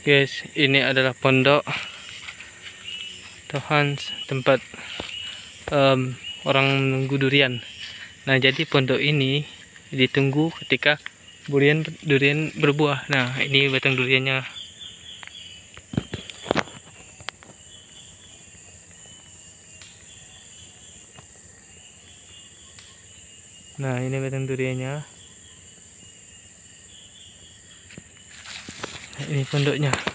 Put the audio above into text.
Guys, ini adalah pondok Tuhan, tempat orang menunggu durian. Nah, jadi pondok ini ditunggu ketika durian berbuah. Nah, ini batang duriannya. Nah, ini batang duriannya. Nah, ini pondoknya.